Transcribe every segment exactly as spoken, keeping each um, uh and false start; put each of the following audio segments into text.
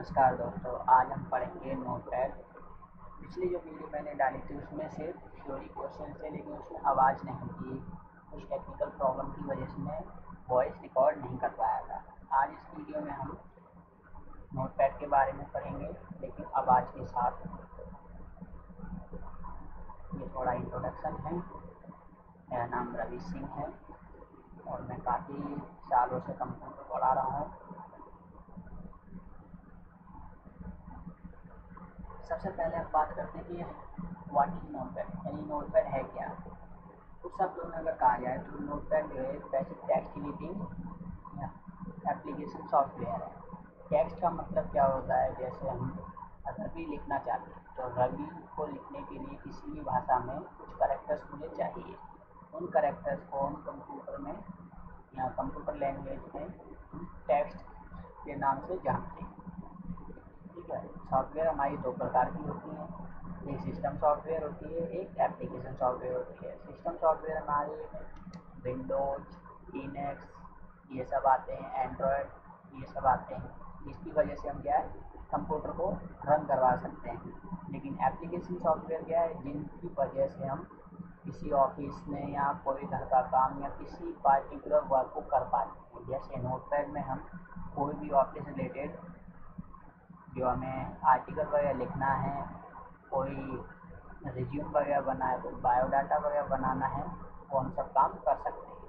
नमस्कार दोस्तों, आज हम पढ़ेंगे नोटपैड। पिछली जो वीडियो मैंने डाली थी उसमें सिर्फ थ्योरी क्वेश्चन थे, लेकिन उसमें आवाज़ नहीं थी। कुछ टेक्निकल प्रॉब्लम की वजह से मैं वॉइस रिकॉर्ड नहीं कर पाया था। आज इस वीडियो में हम नोटपैड के बारे में पढ़ेंगे, लेकिन आवाज़ के साथ। ये थोड़ा इंट्रोडक्शन है। मेरा नाम रवि सिंह है और मैं काफ़ी सालों से कंप्यूटर पढ़ा रहा हूँ। सबसे पहले हम बात करते हैं कि व्हाट इज नोटपैड, यानी नोटपैड है क्या। कुछ शब्दों में अगर कहा जाए तो नोटपैड जो है बेसिक टेक्स्ट एडिटिंग या एप्लीकेशन सॉफ्टवेयर है। टेक्स्ट का मतलब क्या होता है, जैसे हम रवि लिखना चाहते हैं तो रवि को लिखने के लिए किसी भी भाषा में कुछ कैरेक्टर्स मुझे चाहिए। उन कैरेक्टर्स को हम कंप्यूटर में या कंप्यूटर लैंग्वेज में टेक्स्ट के नाम से जानते हैं। ठीक है। सॉफ्टवेयर हमारी दो प्रकार की होती हैं, एक सिस्टम सॉफ्टवेयर होती है, एक एप्लीकेशन सॉफ्टवेयर होती है। सिस्टम सॉफ्टवेयर हमारे विंडोज, लिनक्स ये सब आते हैं, एंड्रॉयड ये सब आते हैं, जिसकी वजह से हम क्या है कंप्यूटर को रन करवा सकते हैं। लेकिन एप्लीकेशन सॉफ्टवेयर क्या है, जिनकी वजह से हम किसी ऑफिस में या कोई घर का काम या किसी पार्टिकुलर वर्क को कर पाते हैं। जैसे नोटपैड में हम कोई भी ऑफिस रिलेटेड जो हमें आर्टिकल वगैरह लिखना है, कोई रिज्यूम वगैरह बना है, कोई बायोडाटा वगैरह बनाना है, वो हम सब काम कर सकते हैं।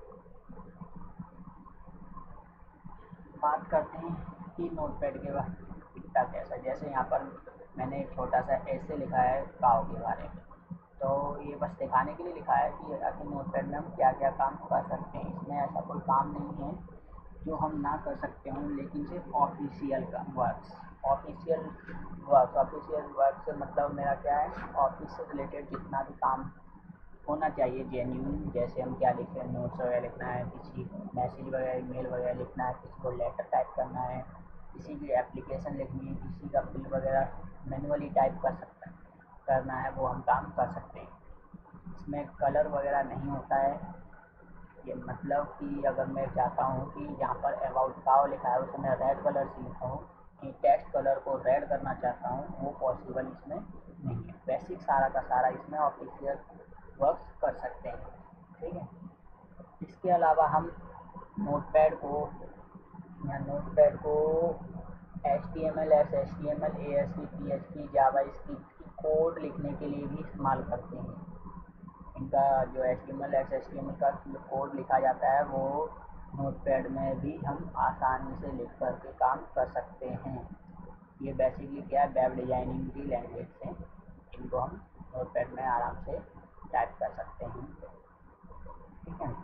बात करते हैं कि नोटपैड के बाद दिखता कैसा। जैसे यहाँ पर मैंने एक छोटा सा ऐसे लिखा है काव के बारे में, तो ये बस दिखाने के लिए लिखा है कि आखिर नोटपैड में हम क्या क्या काम कर सकते हैं। इसमें ऐसा कोई काम नहीं है जो हम ना कर सकते हों, लेकिन सिर्फ ऑफिशियल का works official work official work से मतलब मेरा क्या है, ऑफिस से रिलेटेड जितना भी काम होना चाहिए जेन्यून। जैसे हम क्या लिख रहे हैं, नोट्स वगैरह लिखना है, किसी मैसेज वगैरह ईमेल वगैरह लिखना है, किसी को लेटर टाइप करना है, किसी की एप्लीकेशन लिखनी है, किसी का बिल वगैरह मैनुअली टाइप कर सकता करना है, वो हम काम कर सकते हैं। इसमें कलर वगैरह नहीं होता है। ये मतलब कि अगर मैं चाहता हूँ कि जहाँ पर अबाउट काव लिखा है उसे मैं रेड कलर से लिखा हूँ, कि टेक्स्ट कलर को रेड करना चाहता हूँ, वो पॉसिबल इसमें नहीं है। बेसिक सारा का सारा इसमें ऑफिशियल वर्क कर सकते हैं। ठीक है। इसके अलावा हम नोटपैड को या नोटपैड को H T M L, S H T M L, A S P, P H P, JavaScript की कोड लिखने के लिए भी इस्तेमाल करते हैं। इनका जो H T M L, S H T M L का जो कोड लिखा जाता है वो नोटपैड में भी हम आसानी से लिख कर के काम कर सकते हैं। ये बेसिकली क्या है, वेब डिज़ाइनिंग की लैंग्वेज से इनको हम नोटपैड में आराम से टाइप कर सकते हैं। ठीक है।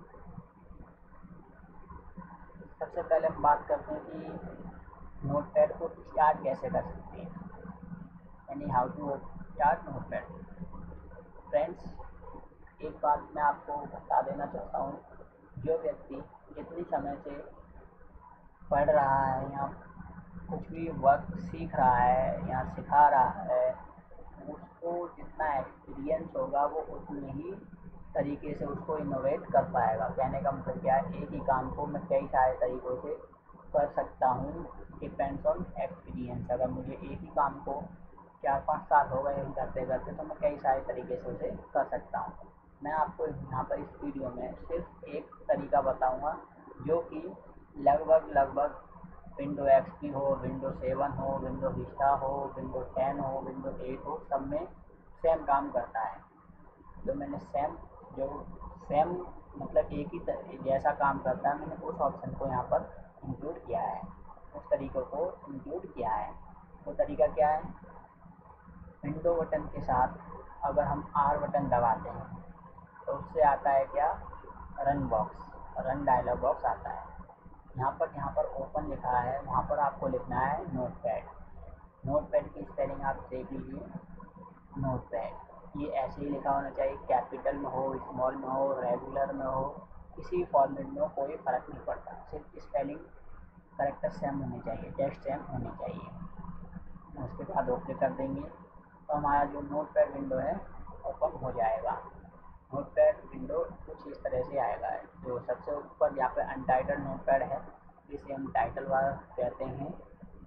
सबसे पहले हम बात करते हैं कि नोटपैड को स्टार्ट कैसे कर सकते हैं, यानी how to start notepad. Friends, एक बात मैं आपको बता देना चाहता हूँ, जो व्यक्ति जितनी समय से पढ़ रहा है या कुछ भी वर्क सीख रहा है या सिखा रहा है, उसको जितना एक्सपीरियंस होगा वो उतनी ही तरीके से उसको इनोवेट कर पाएगा। कहने का मतलब क्या है, एक ही काम को मैं कई सारे तरीक़ों से कर सकता हूँ, डिपेंड्स ऑन एक्सपीरियंस। अगर मुझे एक ही काम को चार पाँच साल हो गए करते करते तो मैं कई सारे तरीके से उसे कर सकता हूँ। मैं आपको यहाँ पर इस वीडियो में सिर्फ एक तरीका बताऊँगा जो कि लगभग लगभग विंडो एक्स पी हो, विंडो सेवन हो, विंडो विस्टा हो, विंडो टेन हो, विंडो एट हो, सब में सेम काम करता है। जो मैंने सेम जो सेम मतलब एक ही जैसा काम करता है, मैंने उस ऑप्शन को यहाँ पर इंक्लूड किया है, उस तरीक़ों को इंक्लूड किया है। वो तरीका क्या है, विंडो बटन के साथ अगर हम आर बटन दबाते हैं तो उससे आता है क्या, run box, run dialog box आता है। यहाँ पर जहाँ पर ओपन लिखा है वहाँ पर आपको लिखना है नोटपैड। नोटपैड की स्पेलिंग आप देख लीजिए, नोटपैड ये ऐसे ही लिखा होना चाहिए, कैपिटल में हो, स्मॉल में हो, रेगुलर में हो, किसी भी फॉर्मेट में हो, कोई फ़र्क नहीं पड़ता, सिर्फ स्पेलिंग करेक्टर सेम होनी चाहिए, टेक्स्ट सेम होनी चाहिए। उसके बाद ओके कर देंगे तो हमारा जो नोटपैड विंडो है ओपन हो जाएगा। नोटपैड विंडो कुछ इस तरह से आएगा। जो सबसे ऊपर यहाँ पे अनटाइटल नोटपैड है, जिसे हम टाइटल बार कहते हैं,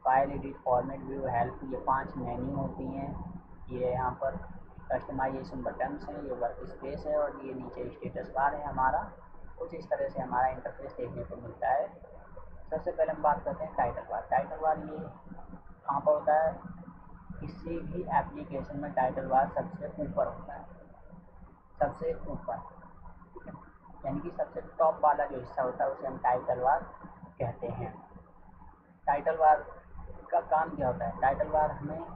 file edit format view help, ये पांच मेन्यू होती हैं। ये यहाँ पर कस्टमाइजेशन बटन्स हैं, ये वर्क स्पेस है और ये नीचे स्टेटस बार है हमारा। कुछ इस तरह से हमारा इंटरफेस देखने को मिलता है। सबसे पहले हम बात करते हैं टाइटल बार। टाइटल बार ये कहाँ पर होता है? किसी भी एप्लीकेशन में टाइटल बार सबसे ऊपर होता है, सबसे ऊपर, ठीक है, यानी कि सबसे टॉप वाला जो हिस्सा होता है उसे हम टाइटल बार कहते हैं। टाइटल बार का काम क्या होता है? टाइटल बार हमें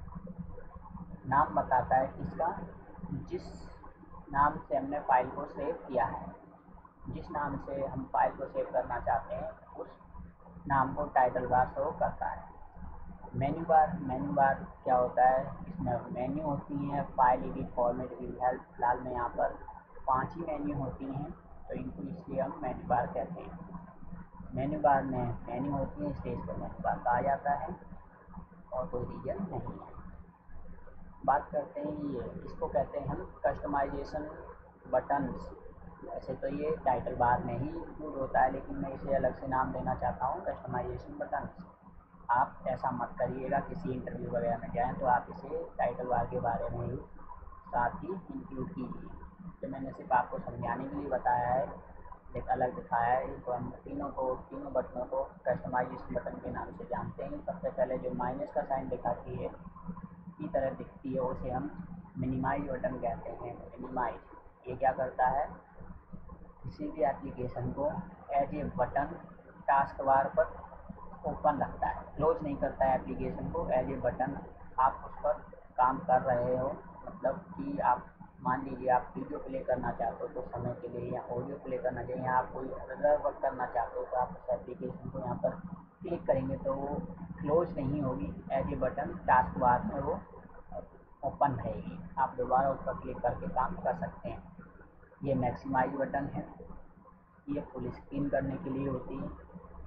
नाम बताता है किसका, जिस नाम से हमने फाइल को सेव किया है, जिस नाम से हम फाइल को सेव करना चाहते हैं उस नाम को टाइटल बार शो करता है। मेन्यू बार, मेन्यू बार क्या होता है? इसमें मेन्यू होती हैं, file edit format view help. फिलहाल में यहाँ पर पांच ही मेन्यू होती हैं तो इनको इसलिए हम मेन्यू बार कहते हैं। मेन्यू बार में मेन्यू होती है इसलिए इसको मेन्यू बार कहा जाता है और कोई रीजन नहीं है। बात करते हैं ये, इसको कहते हैं हम कस्टमाइजेशन बटन्स। वैसे तो ये टाइटल बार में ही इंक्लूड होता है लेकिन मैं इसे अलग से नाम देना चाहता हूँ, कस्टमाइजेशन बटन्स। आप ऐसा मत करिएगा, किसी इंटरव्यू वगैरह में जाएं तो आप इसे टाइटल बार के बारे में ही साथ ही इंक्लूड कीजिए। तो मैंने सिर्फ आपको समझाने के लिए बताया है, एक अलग दिखाया है। तो हम तीनों को तीनों बटनों को कस्टमाइजेशन बटन के नाम से जानते हैं। सबसे पहले जो माइनस का साइन दिखाती है की तरह दिखती है उसे हम मिनिमाइज बटन कहते हैं। मिनिमाइज ये क्या करता है? किसी भी एप्लीकेशन को as a button task bar पर ओपन रखता है, क्लोज नहीं करता है एप्लीकेशन को, एज ए बटन आप उस पर काम कर रहे हो। मतलब कि आप मान लीजिए आप वीडियो प्ले करना चाहते हो कुछ समय के लिए, या ऑडियो प्ले करना चाहिए, या आप कोई अदर वर्क करना चाहते हो तो आप उस एप्लीकेशन को यहाँ पर क्लिक करेंगे तो वो क्लोज नहीं होगी, as a button task bar में वो ओपन रहेगी। आप दोबारा उस पर क्लिक करके काम कर सकते हैं। ये मैक्सिमाइज बटन है, ये फुल स्क्रीन करने के लिए होती है।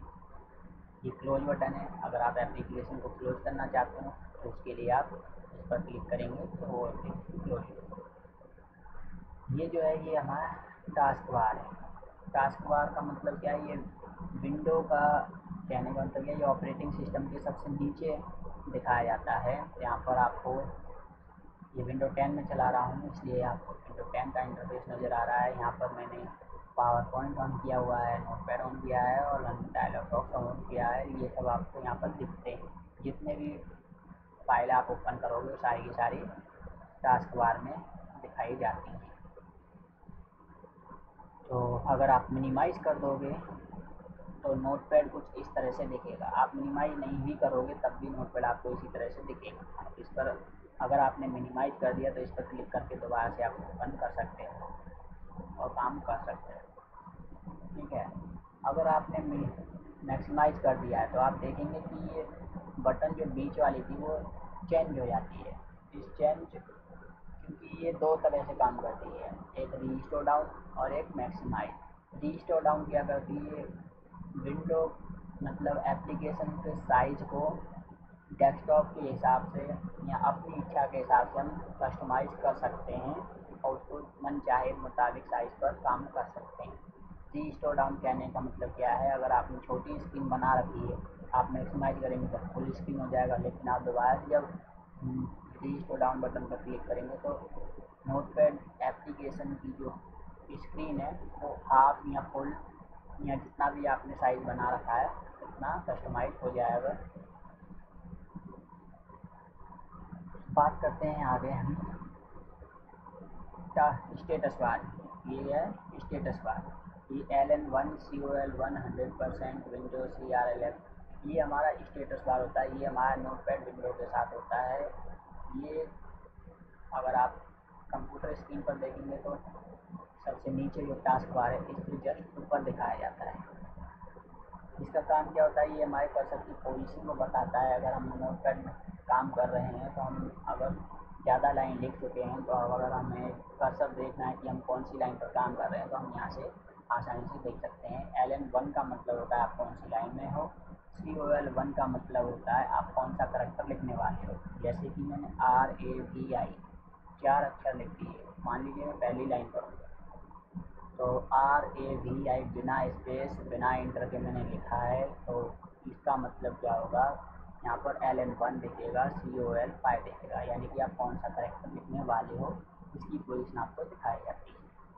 ये क्लोज बटन है, अगर आप एप्लीकेशन को क्लोज करना चाहते हो तो उसके लिए आप इस पर क्लिक करेंगे तो वो एप्लीकेशन क्लोज होगी। ये जो है ये हमारा टास्क बार है। टास्क बार का मतलब क्या है? ये विंडो का कहने का मतलब ये ऑपरेटिंग सिस्टम के सबसे नीचे दिखाया जाता है। यहाँ पर आपको ये विंडो टेन में चला रहा हूँ इसलिए आपको विंडो टेन का इंटरफेस नज़र आ रहा है। यहाँ पर मैंने पावर पॉइंट ऑन किया हुआ है, नोटपैड ऑन किया है और डायलॉग बॉक्स ऑन किया है। ये सब आपको यहाँ पर दिखते हैं। जितने भी फाइल आप ओपन करोगे सारी की सारी टास्क बार में दिखाई जाती हैं। तो अगर आप मिनिमाइज़ कर दोगे तो नोटपैड कुछ इस तरह से दिखेगा। आप मिनिमाइज नहीं भी करोगे तब भी नोटपैड आपको इसी तरह से दिखेगा। इस पर अगर आपने मिनिमाइज कर दिया तो इस पर क्लिक करके दोबारा से आप ओपन कर सकते हो और काम कर सकते हो, ठीक है। अगर आपने मैक्सिमाइज कर दिया है तो आप देखेंगे कि ये बटन जो बीच वाली थी वो चेंज हो जाती है। इस चेंज क्योंकि ये दो तरह से काम करती है, एक रीस्टोर डाउन और एक मैक्सिमाइज। रीस्टोर डाउन क्या करती है? विंडो मतलब एप्लीकेशन के साइज को डेस्कटॉप के हिसाब से या अपनी इच्छा के हिसाब से हम कस्टमाइज़ कर सकते हैं और उसको मन चाहे मुताबिक साइज़ पर काम कर सकते हैं। रीस्टोर डाउन कहने का मतलब क्या है? अगर आपने छोटी स्क्रीन बना रखी है, आप मैक्सिमाइज करेंगे तो फुल स्क्रीन हो जाएगा, लेकिन आप दोबारा से जब रीस्टोर डाउन बटन पर क्लिक करेंगे तो नोटपैड एप्लीकेशन की जो स्क्रीन है वो हाफ या फुल या जितना भी आपने साइज़ बना रखा है उतना कस्टमाइज हो जाएगा। बात करते हैं आगे हम स्टेटस बार। ये है स्टेटस बार। ये L N one C O L one hundred percent window C R L F, ये हमारा स्टेटस बार होता है। ये हमारा नोटपैड विंडो के साथ होता है। ये अगर आप कंप्यूटर स्क्रीन पर देखेंगे तो सबसे नीचे जो टास्क बार है इसके जस्ट ऊपर दिखाया जाता है। इसका काम क्या होता है? ये हमारे कर्सर की पोजीशन को बताता है। अगर हम नोटपैड में काम कर रहे हैं तो हम अगर ज़्यादा लाइन लिख चुके हैं तो अगर हमें कर्सर देखना है कि हम कौन सी लाइन पर काम कर रहे हैं तो हम यहाँ से आसानी से देख सकते हैं। एल एन वन का मतलब होता है आप कौन सी लाइन में हो। सी ओ एल वन का मतलब होता है आप कौन सा करैक्टर लिखने वाले हो। जैसे कि मैंने आर ए वी आई चार अक्षर लिख दिए, मान लीजिए मैं पहली लाइन पर हूँ तो आर ए वी आई बिना स्पेस बिना इंटर के मैंने लिखा है, तो इसका मतलब क्या होगा? यहाँ पर एल एन वन दिखेगा, सी ओ एल फाइव दिखेगा, यानी कि आप कौन सा करेक्टर लिखने वाले हो इसकी पोजीशन आपको दिखाई जाती है।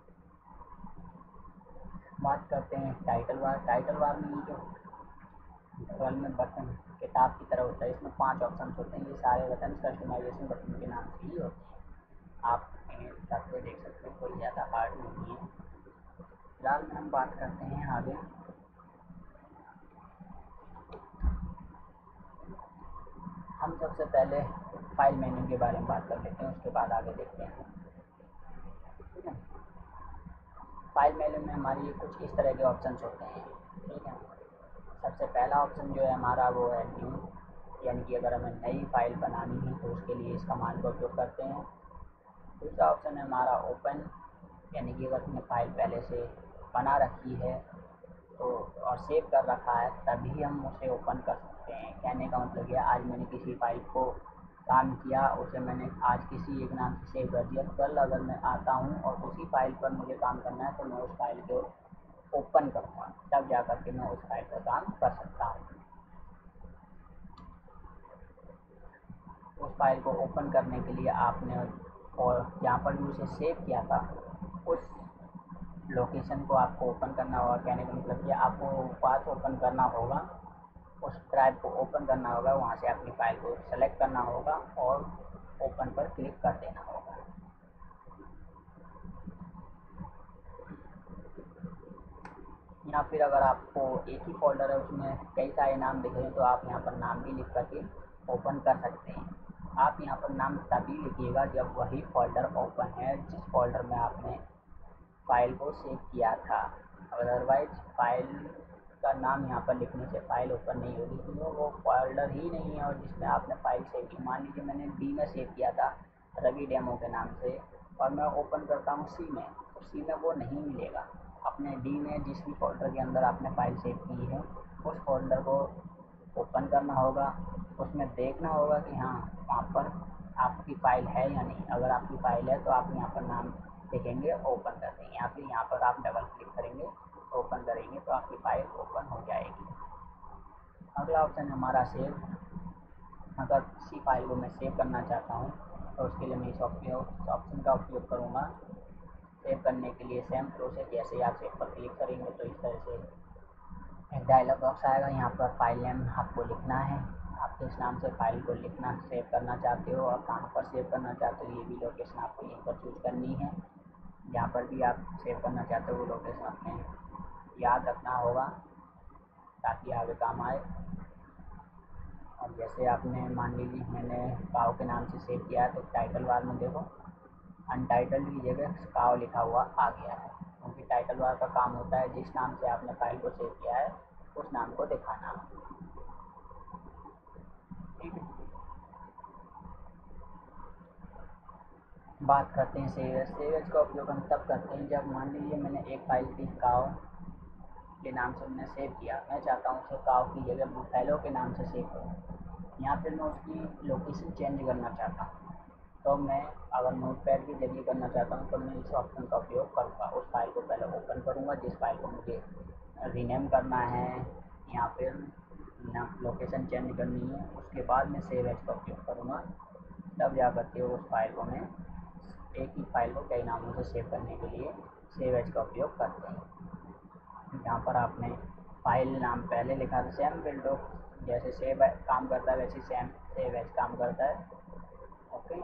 बात करते हैं टाइटल बार। टाइटल बार में ये जो बगल में बटन किताब की तरह होता है, इसमें पांच ऑप्शन होते हैं। ये सारे बटन कस्टमाइजेशन बटन के नाम से ही होते हैं। आप इन्हें करके देख सकते हो, कोई ज़्यादा हार्ड नहीं है। फिलहाल में हम बात करते हैं आगे। हम सबसे पहले फाइल मेन्यू के बारे में बात कर लेते हैं, उसके बाद आगे देखते हैं, ठीक है। फाइल मेन्यू में हमारी कुछ इस तरह के ऑप्शन होते हैं, ठीक है। सबसे पहला ऑप्शन जो है हमारा वो है न्यू, यानी कि अगर हमें नई फाइल बनानी है तो उसके लिए इस कमांड का उपयोग करते हैं। दूसरा ऑप्शन है हमारा ओपन, यानी कि अगर हमने फाइल पहले से बना रखी है तो और सेव कर रखा है तभी हम उसे ओपन कर सकते हैं। कहने का मतलब ये, आज मैंने किसी फाइल को काम किया, उसे मैंने आज किसी एक नाम से सेव कर दिया, कल अगर मैं आता हूँ और उसी फाइल पर मुझे काम करना है तो मैं उस फाइल को ओपन करूँगा, तब जा कर के मैं उस फाइल पर काम कर सकता हूँ। उस फाइल को ओपन करने के लिए आपने और जहाँ पर भी उसे सेव किया था उस लोकेशन को आपको ओपन करना होगा। कहने का मतलब कि आपको पाथ ओपन करना होगा, उस ड्राइव को ओपन करना होगा, वहाँ से अपनी फाइल को सेलेक्ट करना होगा और ओपन पर क्लिक कर देना होगा। या फिर अगर आपको एक ही फोल्डर है उसमें कई सारे नाम दिख रहे हैं तो आप यहाँ पर नाम भी लिख करके ओपन कर सकते हैं। आप यहाँ पर नाम तभी लिखिएगा जब वही फोल्डर ओपन है जिस फोल्डर में आपने फाइल को सेव किया था। अदरवाइज फाइल का नाम यहाँ पर लिखने से फाइल ओपन नहीं होगी, क्योंकि वो फोल्डर ही नहीं है और जिसमें आपने फाइल सेव की। मान लीजिए मैंने डी में सेव किया था रवि डेमो के नाम से और मैं ओपन करता हूँ सी में, तो सी में वो नहीं मिलेगा। अपने डी में जिस भी फोल्डर के अंदर आपने फाइल सेव की है उस फोल्डर को ओपन करना होगा, उसमें देखना होगा कि हाँ वहाँ पर आपकी फ़ाइल है या नहीं। अगर आपकी फ़ाइल है तो आप यहाँ पर नाम लिखेंगे, ओपन कर देंगे, या फिर यहाँ पर आप डबल क्लिक करेंगे, ओपन करेंगे तो आपकी फ़ाइल ओपन हो जाएगी। अगला ऑप्शन है हमारा सेव। अगर किसी फाइल को मैं सेव करना चाहता हूँ तो उसके लिए मैं इस ऑप्शन का उपयोग करूँगा। सेव करने के लिए सेम प्रोसेस, जैसे ही आप सेव पर क्लिक करेंगे तो इस तरह से एक डायलॉग बॉक्स आएगा। यहाँ पर फाइल नेम आपको लिखना है, आप किस नाम से फाइल को लिखना सेव करना चाहते हो और कहाँ पर सेव करना चाहते हो, ये भी लोकेशन आपको यहीं पर चूज करनी है। जहाँ पर भी आप सेव करना चाहते हो वो लोकेशन अपने याद रखना होगा ताकि आगे काम आए। और जैसे आपने मान लीजिए मैंने काव के नाम से सेव किया है तो टाइटल बार में देखो अनटाइटल्ड की जगह काव लिखा हुआ आ गया है, क्योंकि टाइटल बार का काम होता है जिस नाम से आपने फाइल को सेव किया है उस नाम को दिखाना, ठीक है। बात करते हैं सेव एज। सेव एज का उपयोग हम तब करते हैं जब मान लीजिए मैंने एक फाइल थी काव के नाम से मैंने सेव किया, मैं चाहता हूँ उसे काव की जगह बुफेलो के नाम से सेव करूँ, या फिर मैं उसकी लोकेशन चेंज करना चाहता हूँ तो मैं अगर नोटपैड के जरिए करना चाहता हूँ तो मैं इस ऑप्शन का उपयोग करूँगा। उस फाइल को पहले ओपन करूँगा जिस फाइल को मुझे रीनेम करना है या फिर लोकेशन चेंज करनी है, उसके बाद मैं सेव एज का उपयोग करूँगा, तब जा करके उस फाइल को मैं एक ही फाइल को कई नामों से सेव करने के लिए सेव एज का उपयोग करते हैं। यहाँ पर आपने फाइल नाम पहले लिखा था, सेम विंडो जैसे सेव काम करता है वैसे सेम सेव एज काम करता है, ओके।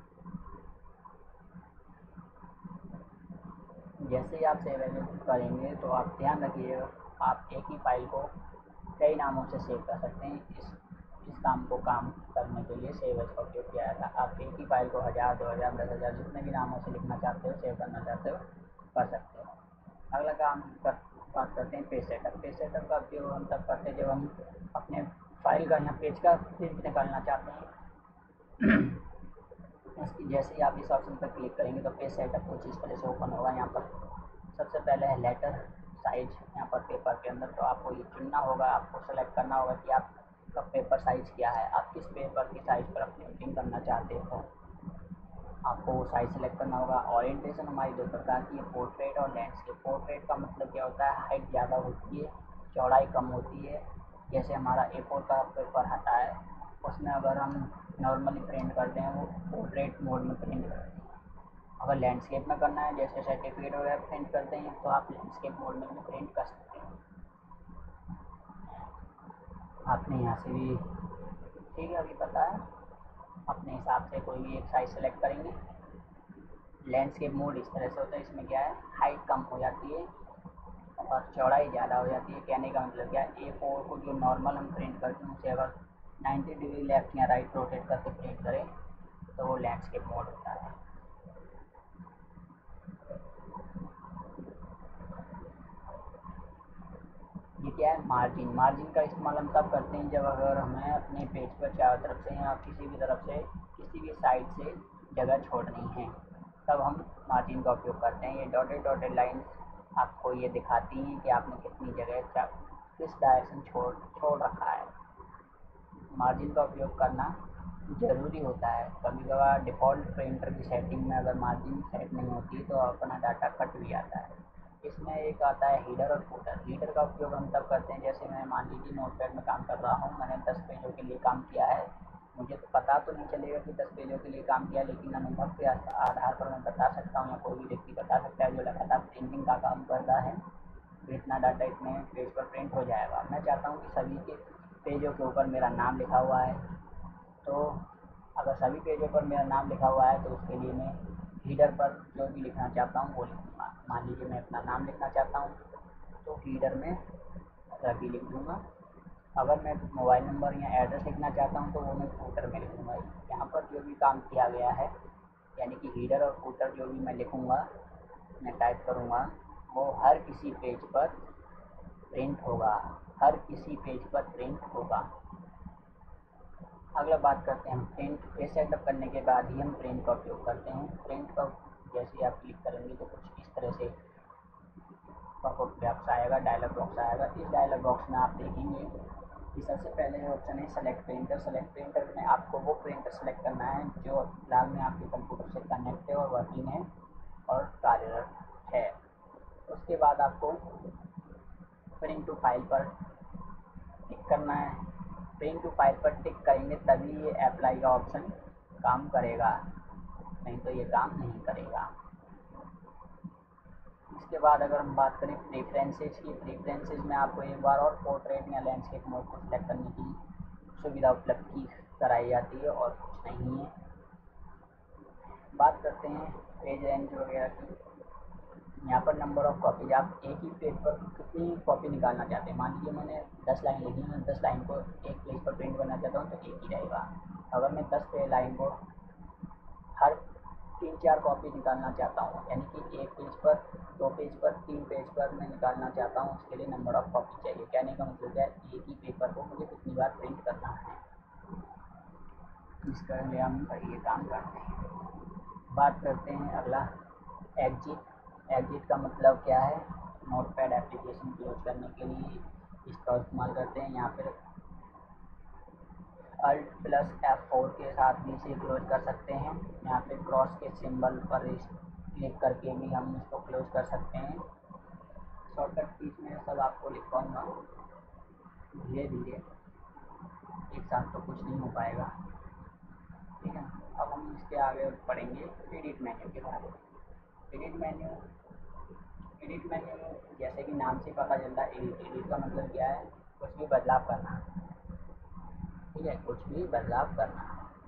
जैसे ही आप सेव एज करेंगे तो आप ध्यान रखिएगा आप एक ही फाइल को कई नामों से सेव कर सकते हैं। इस इस काम को काम करने के लिए सेव एज का उपयोग किया जाता है। आप एक ही फाइल को हज़ार दो हज़ार दस हज़ार जितने भी नामों से लिखना चाहते हो सेव करना चाहते हो कर सकते हो। अगला काम कर बात करते हैं पेज सेटअप। पेज सेटअप का उपयोग हम तब करते हैं जब हम अपने फाइल का यहाँ पेज का प्रिंट निकालना चाहते हैं। इसकी जैसे ही आप इस ऑप्शन पर क्लिक करेंगे तो पेज सेटअप कुछ इस तरह से ओपन होगा। यहाँ पर सबसे पहले है लेटर साइज, यहाँ पर पेपर के अंदर तो आपको ये चुनना होगा, आपको सेलेक्ट करना होगा कि आपका पेपर साइज़ क्या है, आप किस पेपर की साइज़ पर प्रिंटिंग करना चाहते हो, आपको वो साइज़ सेलेक्ट करना होगा। ओरिएंटेशन हमारी दो प्रकार की है, पोर्ट्रेट और लैंडस्केप। पोर्ट्रेट का मतलब क्या होता है, हाइट ज़्यादा होती है चौड़ाई कम होती है, जैसे हमारा ए फोर का पेपर आता है, उसमें अगर हम नॉर्मली प्रिंट करते हैं वो पोर्ट्रेट मोड में प्रिंट करते हैं। अगर लैंडस्केप में करना है, जैसे सर्टिफिकेट वगैरह प्रिंट करते हैं, तो आप लैंडस्केप मोड में भी प्रिंट कर सकते हैं। आपने यहाँ से भी ठीक है, अभी पता है, अपने हिसाब से कोई भी एक साइज सेलेक्ट करेंगे। लैंडस्केप मोड इस तरह से होता है, इसमें क्या है, हाइट कम हो जाती है और चौड़ाई ज़्यादा हो जाती है। कहने का मतलब क्या है, ए फोर को जो नॉर्मल हम प्रिंट करते हैं उसे अगर नाइन्टी डिग्री लेफ्ट या राइट रोटेट करके प्रिंट करें तो वो लैंडस्केप मोड होता है। ये क्या है, मार्जिन। मार्जिन का इस्तेमाल हम तब करते हैं जब अगर हमें अपने पेज पर चारों तरफ से या किसी भी तरफ से किसी भी साइड से जगह छोड़नी है, तब हम मार्जिन का उपयोग करते हैं। ये डॉटेड डॉटेड लाइन आपको ये दिखाती हैं कि आपने कितनी जगह किस डायरेक्शन छोड़ छोड़ रखा है। मार्जिन का उपयोग करना ज़रूरी होता है। कभी कभार डिफ़ॉल्ट प्रिंटर की सेटिंग में अगर मार्जिन सेट नहीं होती तो अपना डाटा कट भी आता है। इसमें एक आता है हीडर और फुटर। हीडर का उपयोग हम तब करते हैं, जैसे मैं मान लीजिए नोटपैड में काम कर रहा हूँ, मैंने दस पेजों के लिए काम किया है। मुझे तो पता तो नहीं चलेगा कि दस पेजों के लिए काम किया, लेकिन अनुभव के आधार पर मैं बता सकता हूँ या कोई भी व्यक्ति बता सकता है जो लगातार प्रिंटिंग का काम कर रहा है, तो इतना डाटा इतने पेज पर प्रिंट हो जाएगा। मैं चाहता हूँ कि सभी के पेजों के ऊपर मेरा नाम लिखा हुआ है, तो अगर सभी पेजों पर मेरा नाम लिखा हुआ है तो उसके लिए मैं हीडर पर जो भी लिखना चाहता हूँ वो लिखूँगा। मान लीजिए मैं अपना नाम लिखना चाहता हूँ तो हीडर में रवि लिख दूँगा। अगर मैं मोबाइल नंबर या एड्रेस लिखना चाहता हूँ तो वो मैं फूटर में लिखूँगा। यहाँ पर जो भी काम किया गया है, यानी कि हीडर और फूटर जो भी मैं लिखूँगा, मैं टाइप करूँगा, वो हर किसी पेज पर प्रिंट होगा, हर किसी पेज पर प्रिंट होगा। अगला बात करते हैं हम प्रिंट। पेज सेटअप करने के बाद ही हम प्रिंट का उपयोग करते हैं। प्रिंट का जैसे आप क्लिक करेंगे तो कुछ इस तरह से पॉपअप बॉक्स आएगा, डायलॉग बॉक्स आएगा। इस डायलॉग बॉक्स में आप देखेंगे कि सबसे पहले ऑप्शन है सेलेक्ट प्रिंटर। सेलेक्ट प्रिंटर में आपको वो प्रिंटर सेलेक्ट करना है जो फिलहाल में आपके कंप्यूटर से कनेक्ट है और वर्किंग है और कार्यरत है। उसके बाद आपको प्रिंट टू फाइल पर टिक करना है। प्रिंट टू फाइल पर टिक करेंगे तभी ये अप्लाई का ऑप्शन काम करेगा, नहीं तो ये काम नहीं करेगा। इसके बाद अगर हम बात करें प्रेफरेंसेज की, प्रेफरेंसेज में आपको एक बार और पोर्ट्रेट या लैंडस्केप मोड को सिलेक्ट करने की सुविधा उपलब्ध की कराई जाती है और कुछ नहीं है। बात करते हैं पेज रेंज वगैरह की। यहाँ पर नंबर ऑफ़ कॉपीज, आप एक ही पेज पर कितनी कॉपी निकालना चाहते हैं। मान लीजिए मैंने दस लाइन लिखी है, मैं दस लाइन को एक पेज पर प्रिंट करना चाहता हूँ तो एक ही रहेगा। अगर मैं दस पे लाइन को हर तीन चार कॉपी निकालना चाहता हूँ, यानी कि एक पेज पर, दो पेज पर, तीन पेज पर मैं निकालना चाहता हूँ, उसके लिए नंबर ऑफ़ कॉपी चाहिए। कहने का मतलब है एक ही पेपर को मुझे कितनी बार प्रिंट करना है, इसके लिए हम ये काम करते हैं। बात करते हैं अगला एग्जिट। एग्जिट का मतलब क्या है, नोटपैड एप्लीकेशन क्लोज करने के लिए इसका इस्तेमाल करते हैं। यहाँ पर अल्ट प्लस एफ फोर के साथ भी इसे क्लोज कर सकते हैं। यहाँ पे क्रॉस के सिंबल पर क्लिक करके भी हम इसको क्लोज कर सकते हैं। शॉर्टकट कीज में सब आपको लिखवाऊंगा धीरे धीरे, एक साथ तो कुछ नहीं हो पाएगा, ठीक है। अब हम इसके आगे पढ़ेंगे एडिट मेन्यू के बारे में। एडिट मेन्यू एडिट मेन्यू जैसे कि नाम से पता चलता है, एडिट एडिट का मतलब क्या है, कुछ भी बदलाव करना, ठीक है, कुछ भी बदलाव करना।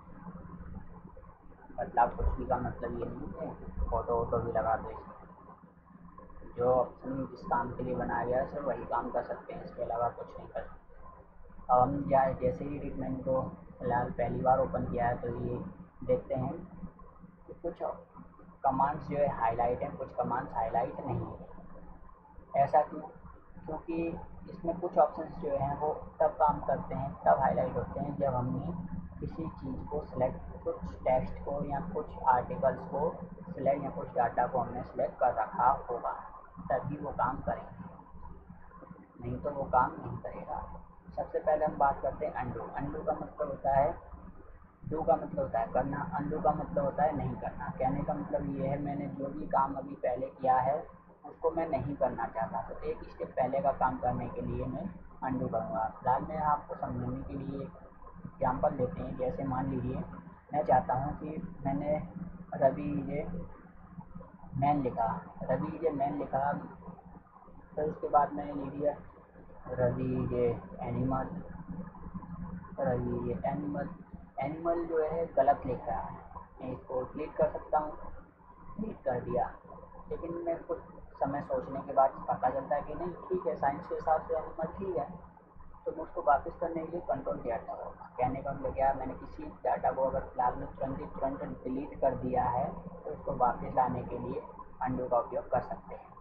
बदलाव कुछ भी का मतलब ये नहीं है फ़ोटो वोटो भी लगा दो इसमें। जो ऑप्शन जिस काम के लिए बनाया गया है सिर्फ वही काम कर सकते हैं, इसके अलावा कुछ नहीं कर सकते। अब हम जाए जैसे ही एडिट मेन्यू को फिलहाल पहली बार ओपन किया है तो ये देखते हैं कि कुछ कमांड्स जो है हाईलाइट हैं, कुछ कमांड्स हाईलाइट नहीं है। ऐसा क्यों? क्योंकि इसमें कुछ ऑप्शंस जो हैं वो तब काम करते हैं, तब हाईलाइट होते हैं जब हमने किसी चीज़ को सिलेक्ट, कुछ टेक्स्ट को या कुछ आर्टिकल्स को सिलेक्ट या कुछ डाटा को हमने सिलेक्ट कर रखा होगा, तभी वो काम करेंगे, नहीं तो वो काम नहीं करेगा। सबसे पहले हम बात करते हैं अंडू। अंडू का मतलब होता है, डू का मतलब होता है करना, अंडू का मतलब होता है नहीं करना। कहने का मतलब ये है मैंने जो भी काम अभी पहले किया है उस उसको मैं नहीं करना चाहता, तो एक स्टेप पहले का काम करने के लिए मैं अंडू करूँगा। फिलहाल मैं आपको समझाने के लिए एग्जाम्पल देते हैं। जैसे मान लीजिए मैं चाहता हूँ कि मैंने रवि जे मैन लिखा, रवि जे मैन लिखा, फिर उसके बाद मैंने लिख दिया Ravi J animal, Ravi J animal. Animal जो है गलत लिख रहा है, मैं इसको डिलीट कर सकता हूँ, डिलीट कर दिया। लेकिन मैं कुछ समय सोचने के बाद पता चलता है कि नहीं ठीक है, साइंस के हिसाब से एनिमल ठीक है, तो मैं उसको वापस करने के लिए कंट्रोल डाटा होगा। कहने का मतलब क्या, मैंने किसी डाटा को अगर फिलहाल में तुरंत ही तुरंत डिलीट कर दिया है तो उसको वापस लाने के लिए अंडू का उपयोग कर सकते हैं।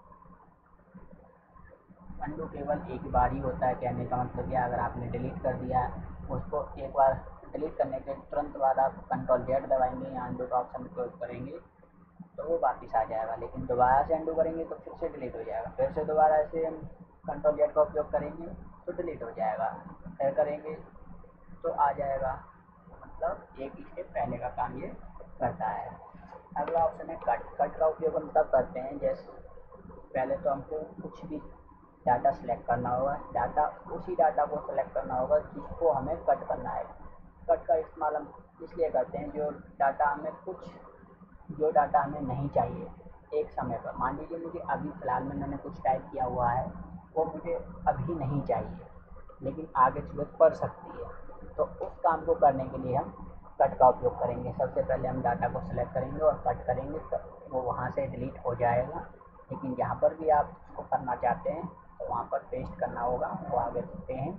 अंडू केवल एक बार ही होता है। कहने का मतलब क्या, अगर आपने डिलीट कर दिया है उसको एक बार डिलीट करने के तुरंत बाद आप कंट्रोल जेड दबाएंगे या अंडू का ऑप्शन क्लोज करेंगे तो वो वापस आ जाएगा। लेकिन दोबारा से अंडू करेंगे तो फिर से डिलीट हो जाएगा, फिर से दोबारा से हम कंट्रोल जेड का उपयोग करेंगे तो डिलीट हो जाएगा, फिर करेंगे तो आ जाएगा। मतलब एक स्टेप पहले का काम ये करता है। अगला ऑप्शन है कट। कट का उपयोग हम तब करते हैं जैसे पहले तो हमको कुछ भी डाटा सेलेक्ट करना होगा, डाटा उसी डाटा को सेलेक्ट करना होगा जिसको हमें कट करना है। कट का इस्तेमाल हम इसलिए करते हैं जो डाटा हमें कुछ जो डाटा हमें नहीं चाहिए एक समय पर, मान लीजिए मुझे अभी फ़िलहाल में मैंने कुछ टाइप किया हुआ है वो मुझे अभी नहीं चाहिए लेकिन आगे ज़रूरत पड़ सकती है, तो उस काम को करने के लिए हम कट का उपयोग करेंगे। सबसे पहले हम डाटा को सेलेक्ट करेंगे और कट करेंगे तो वो वहाँ से डिलीट हो जाएगा। लेकिन जहाँ पर भी आप उसको करना चाहते हैं तो वहाँ पर पेस्ट करना होगा, वो आगे चलते हैं।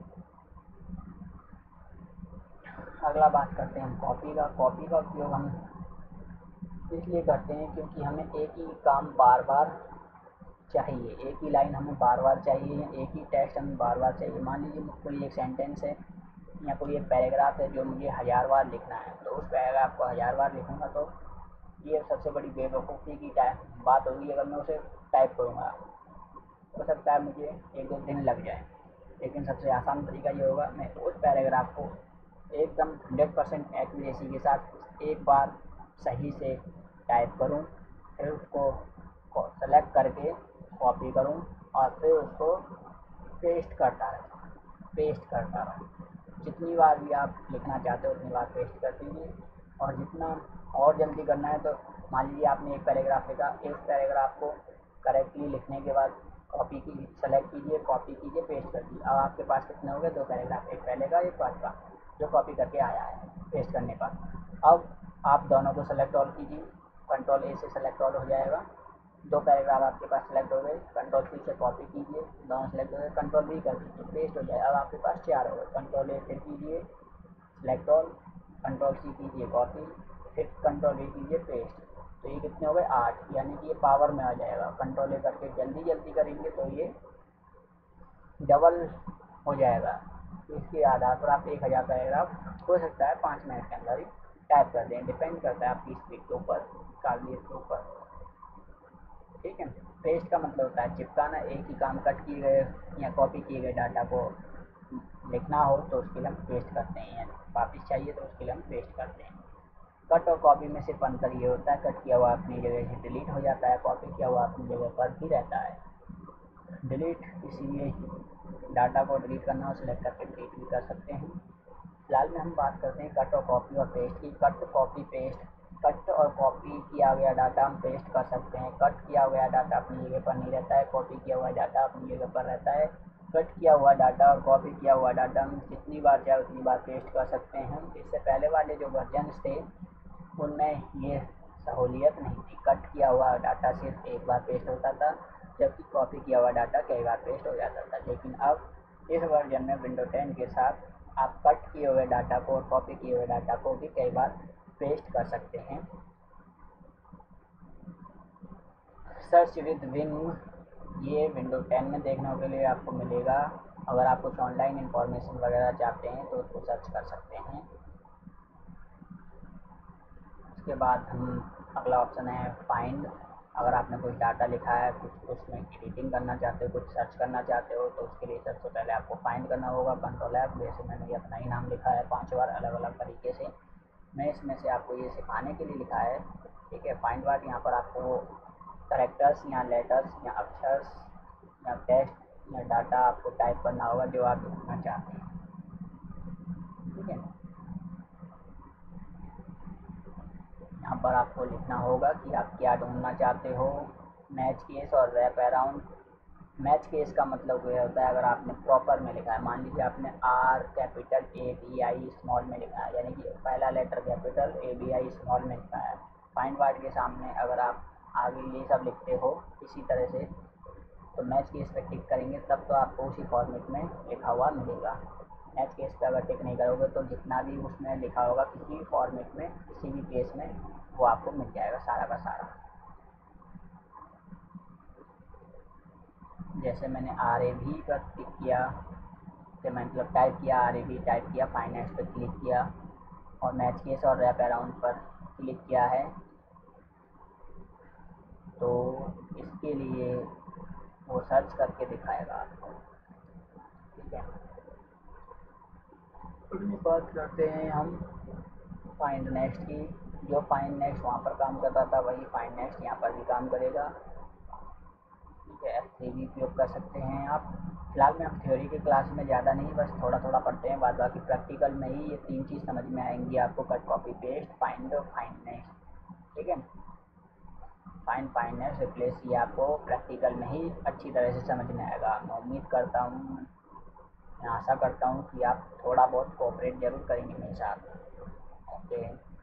अगला बात करते हैं हम कॉपी का। कॉपी का उपयोग हम इसलिए करते हैं क्योंकि हमें एक ही काम बार बार चाहिए, एक ही लाइन हमें बार बार चाहिए, एक ही टेक्स्ट हमें बार बार चाहिए। मान लीजिए कोई एक सेंटेंस है या कोई एक पैराग्राफ है जो मुझे हज़ार बार लिखना है, तो उस पैराग्राफ को हज़ार बार लिखूँगा तो ये सबसे बड़ी बेवकूफ़ी की टाइप बात होगी। अगर मैं उसे टाइप करूँगा हो सकता है मुझे एक दो दिन लग जाए, लेकिन सबसे आसान तरीका ये होगा मैं उस पैराग्राफ को एकदम हंड्रेड परसेंट एक्यूरेसी के साथ एक बार सही से टाइप करूं, फिर उसको सेलेक्ट करके कॉपी करूं और फिर उसको पेस्ट करता रहूं पेस्ट करता रहूं जितनी बार भी आप लिखना चाहते हो उतनी बार पेस्ट कर दीजिए। और जितना और जल्दी करना है तो मान लीजिए आपने एक पैराग्राफ लिखा, एक पैराग्राफ को करेक्टली लिखने के बाद कॉपी की सेलेक्ट कीजिए, कॉपी कीजिए, पेस्ट कर दीजिए। अब आपके पास कितने हो गए, दो पैराग्राफ, एक पहले का एक बाद का जो कॉपी करके आया है पेस्ट करने पर। अब आप दोनों को सेलेक्ट ऑल कीजिए, कंट्रोल ए से सेलेक्ट ऑल हो जाएगा, दो पैराग्राफ आपके पास सेलेक्ट हो गए, कंट्रोल सी से कॉपी कीजिए, दोनों सेलेक्ट हो गए, कंट्रोल वी कर दीजिए, पेस्ट हो जाए। अब आपके पास चार हो गए, कंट्रोल ए फिर कीजिए सेलेक्ट ऑल, कंट्रोल सी कीजिए कॉपी, फिर कंट्रोल वी कीजिए पेस्ट, तो ये कितने हो गए, आठ। यानी कि ये पावर में आ जाएगा। कंट्रोल ए करके जल्दी जल्दी करेंगे तो ये डबल हो जाएगा। तो इसके आधार पर आप एक हज़ार पैराग्राफ हो सकता है पाँच मिनट के अंदर ही टाइप कर दें, डिपेंड करता है आपकी स्पीड के ऊपर, काबिलियत के ऊपर। ठीक है। पेस्ट का मतलब होता है चिपकाना, एक ही काम कट किए गए या कॉपी किए गए डाटा को लिखना हो तो उसके लिए हम पेस्ट करते हैं, वापस चाहिए तो उसके लिए हम पेस्ट करते हैं। कट और कॉपी में सिर्फ अंतर ये होता है, कट किया हुआ अपनी जगह से डिलीट हो जाता है, कॉपी किया हुआ अपनी जगह पर ही रहता है। डिलीट इसीलिए डाटा को डिलीट करना हो सेलेक्ट करके डिलीट भी कर सकते हैं। फिलहाल में हम बात करते हैं कट और कॉपी और पेस्ट की। कट कॉपी पेस्ट, कट और कॉपी किया गया डाटा हम पेस्ट कर सकते हैं। कट किया गया डाटा अपनी जगह पर नहीं रहता है, कॉपी किया हुआ डाटा अपनी जगह पर रहता है। कट किया हुआ डाटा और कॉपी किया हुआ डाटा हम जितनी बार चाहे उतनी बार पेस्ट कर सकते हैं। इससे पहले वाले जो वर्जन्स थे उनमें ये सहूलियत नहीं थी, कट किया हुआ डाटा सिर्फ एक बार पेस्ट होता था जबकि कॉपी किया हुआ डाटा कई बार पेस्ट हो जाता था। लेकिन अब इस वर्जन में विंडो टेन के साथ आप कट किए हुए डाटा को और कॉपी किए हुए डाटा को भी कई बार पेस्ट कर सकते हैं। सर्च विद विंग ये विंडो टेन में देखने के लिए आपको मिलेगा। अगर आप कुछ ऑनलाइन इंफॉर्मेशन वगैरह चाहते हैं तो उसको सर्च कर सकते हैं। उसके बाद हम अगला ऑप्शन है फाइंड। अगर आपने कुछ डाटा लिखा है, कुछ उसमें एडिटिंग करना चाहते हो, कुछ सर्च करना चाहते हो तो उसके लिए सबसे पहले आपको फाइंड करना होगा। कंट्रोल ऐप, जैसे मैंने ये अपना ही नाम लिखा है पाँच बार अलग अलग तरीके से, मैं इसमें से आपको ये सिखाने के लिए लिखा है। ठीक है। फाइंड बार यहाँ पर आपको करेक्टर्स या लेटर्स या अक्षर्स या टेक्स्ट या डाटा आपको टाइप करना होगा जो आप लिखना चाहते हैं। ठीक है, यहाँ पर आपको लिखना होगा कि आप क्या ढूंढना चाहते हो। मैच केस और रैप अराउंड। मैच केस का मतलब ये होता है अगर आपने प्रॉपर में लिखा है, मान लीजिए आपने R capital A B I small में लिखा है, यानी कि पहला letter capital A B I small में लिखा है, फाइंड वर्ड के सामने अगर आप आगे ये सब लिखते हो इसी तरह से, तो मैच केस पे टिक करेंगे तब तो आपको उसी फॉर्मेट में लिखा हुआ मिलेगा। मैच केस पे अगर टिक नहीं करोगे तो जितना भी उसमें लिखा होगा किसी भी फॉर्मेट में किसी भी केस में वो आपको मिल जाएगा सारा का सारा। जैसे मैंने आर ए भी पर टिक किया, तो मतलब टाइप किया, आर ए भी टाइप किया, फाइनेंस पर क्लिक किया और मैच केस और रैप अराउंड पर क्लिक किया है, तो इसके लिए वो सर्च करके दिखाएगा आपको। ठीक है, अगली बात करते हैं हम फाइंड नेक्स्ट की। जो फाइंड नेक्स्ट वहाँ पर काम करता था वही फाइंड नेक्स्ट यहाँ पर भी काम करेगा। ठीक है, एफ थ्री भी उपयोग कर सकते हैं आप। फिलहाल में हम थ्योरी की क्लास में ज़्यादा नहीं, बस थोड़ा थोड़ा पढ़ते हैं, बाद बाकी प्रैक्टिकल में ही ये तीन चीज़ समझ में आएंगी आपको, कट कॉपी पेस्ट फाइंड और फाइंड नेक्स्ट। ठीक है, फाइंड फाइंड नेक्स्ट रिप्लेस ये आपको प्रैक्टिकल में ही अच्छी तरह से समझ में आएगा। मैं उम्मीद करता हूँ, मैं आशा करता हूँ कि आप थोड़ा बहुत कोऑपरेट जरूर करेंगे मेरे साथ। ओके,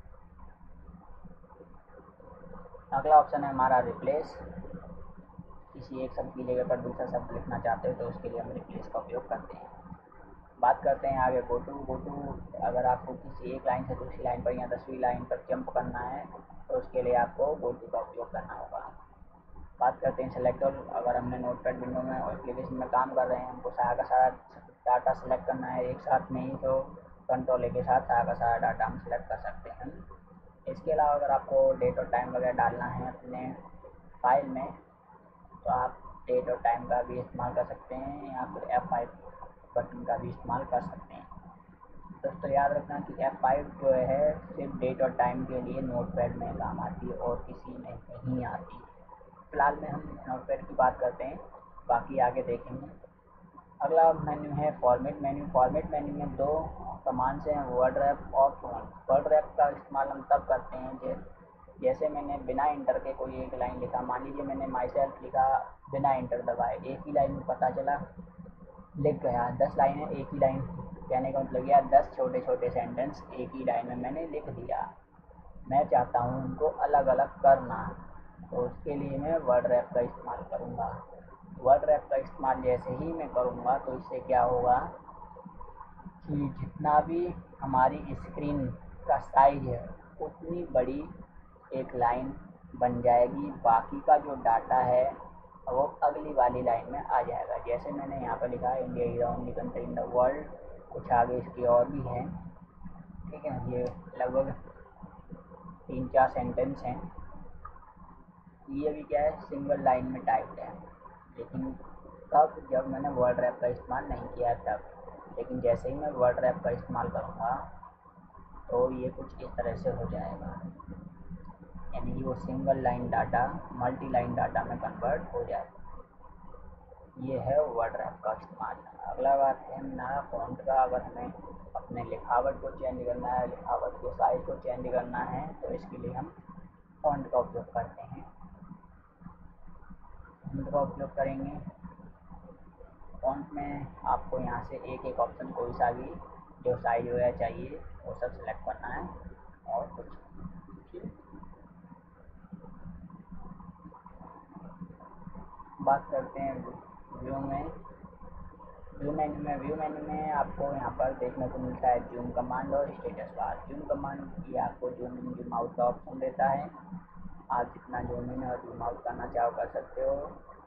अगला ऑप्शन है हमारा रिप्लेस। किसी एक शब्द की जगह पर दूसरा शब्द लिखना चाहते हो तो उसके लिए हम रिप्लेस का उपयोग करते हैं। बात करते हैं आगे गो टू। गो टू अगर आपको किसी एक लाइन से दूसरी लाइन पर या दसवीं लाइन पर जंप करना है तो उसके लिए आपको गो टू का उपयोग करना होगा। बात करते हैं सेलेक्ट ऑल। अगर हमने नोटपैड विंडो में और एप्लीकेशन में काम कर रहे हैं, हमको सारा का सारा डाटा सेलेक्ट करना है एक साथ में ही, तो कंट्रोल ए के साथ सारा का सारा डाटा हम सेलेक्ट कर सकते हैं। इसके अलावा अगर आपको डेट और टाइम वगैरह डालना है अपने फाइल में तो आप डेट और टाइम का भी इस्तेमाल कर सकते हैं या फिर एफ फाइव बटन का भी इस्तेमाल कर सकते हैं। दोस्तों याद रखना कि एफ फाइव जो है सिर्फ डेट और टाइम के लिए नोटपैड में काम आती है और किसी में नहीं आती। फिलहाल में हम नोटपैड की बात करते हैं, बाकी आगे देखेंगे। अगला मेन्यू है फॉर्मेट मेन्यू। फॉर्मेट मेन्यू में दो कमांड्स हैं, वर्ड रैप और फॉन्ट। वर्ड रैप का इस्तेमाल हम तब करते हैं जैसे मैंने बिना इंटर के कोई एक लाइन लिखा, मान लीजिए मैंने माई सेल्फ लिखा बिना इंटर दबाए, एक ही लाइन में पता चला लिख गया। दस लाइन है एक ही लाइन, कहने का मतलब यह दस छोटे छोटे सेंटेंस एक ही लाइन में मैंने लिख दिया, मैं चाहता हूँ उनको अलग अलग करना, तो उसके लिए मैं वर्ड रैप का इस्तेमाल करूँगा। वर्ड रैप का इस्तेमाल जैसे ही मैं करूँगा तो इससे क्या होगा कि जितना भी हमारी स्क्रीन का साइज है उतनी बड़ी एक लाइन बन जाएगी, बाकी का जो डाटा है वो अगली वाली लाइन में आ जाएगा। जैसे मैंने यहाँ पर लिखा है India is the only country in the world, कुछ आगे इसकी और भी हैं। ठीक है, ये लगभग तीन चार सेंटेंस हैं, ये भी क्या है सिंगल लाइन में टाइप्ड है, लेकिन तब जब मैंने वर्ड रैप का इस्तेमाल नहीं किया तब। लेकिन जैसे ही मैं वर्ड रैप का इस्तेमाल करूँगा तो ये कुछ इस तरह से हो जाएगा, यानी कि वो single line data multi line data में कन्वर्ट हो जाएगा। ये है वर्ड रैप का इस्तेमाल। अगला बात है नया फ़ॉन्ट का। अगर हमें अपने लिखावट को चेंज करना है, लिखावट के साइज को चेंज करना है, तो इसके लिए हम फ़ॉन्ट का उपयोग करते हैं। फ़ॉन्ट का उपयोग करेंगे, फ़ॉन्ट में आपको यहाँ से एक एक ऑप्शन कोई सा भी जो साइज वगैरह चाहिए वो सब सिलेक्ट करना है और कुछ। बात करते हैं व्यू में। व्यू मेन्यू में व्यू मेन्यू में आपको यहाँ पर देखने को मिलता है जूम कमांड और स्टेटस बार। जूम कमांड ये आपको जूम इन जूम आउट का ऑप्शन देता है, आप जितना जूम इन और जूम आउट करना चाहो कर सकते हो।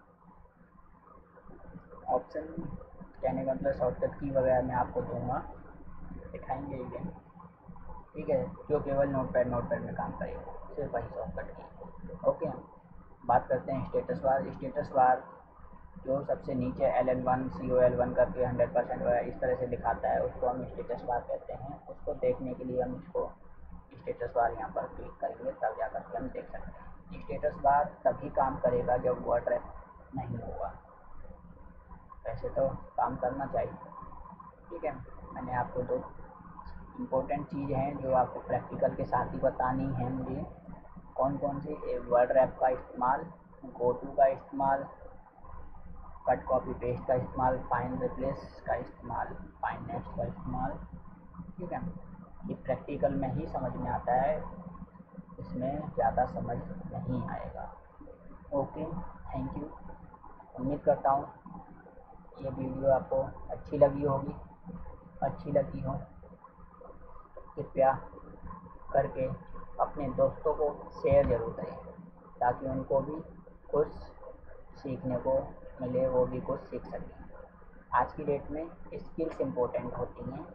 ऑप्शन कहने का मतलब शॉर्टकट की वगैरह मैं आपको दूंगा, दिखाएंगे एक दिन। ठीक है, जो केवल नोटपैड नोटपैड में काम करेगा, सिर्फ वही शॉर्टकट की। ओके, बात करते हैं स्टेटस बार। स्टेटस बार जो सबसे नीचे L N one C O L one करके हंड्रेड परसेंट वगैरह इस तरह से दिखाता है उसको हम स्टेटस बार कहते हैं। उसको देखने के लिए हम इसको स्टेटस बार यहाँ पर क्लिक करेंगे तब जा करके हम देख सकते हैं। स्टेटस बार तभी काम करेगा जब वर्ड रैप नहीं होगा। वैसे तो काम करना चाहिए। ठीक है, मैंने आपको दो इम्पोर्टेंट चीज़ हैं जो आपको प्रैक्टिकल के साथ ही बतानी है मुझे। कौन कौन सी? वर्ड रैप का इस्तेमाल, गो टू का इस्तेमाल, कट कॉपी पेस्ट का इस्तेमाल, फाइंड रिप्लेस का इस्तेमाल, फाइंड नेक्स्ट का इस्तेमाल। ठीक है, ये प्रैक्टिकल में ही समझ में आता है, इसमें ज़्यादा समझ नहीं आएगा। Okay, thank you. उम्मीद करता हूँ ये वीडियो आपको अच्छी लगी होगी। अच्छी लगी हो कृपया करके अपने दोस्तों को शेयर ज़रूर करें, ताकि उनको भी कुछ सीखने को मिले, वो भी कुछ सीख सकें। आज की डेट में स्किल्स इम्पोर्टेंट होती हैं,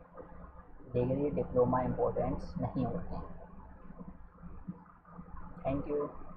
डिग्री डिप्लोमा इम्पोर्टेंट्स नहीं होते हैं। Thank you.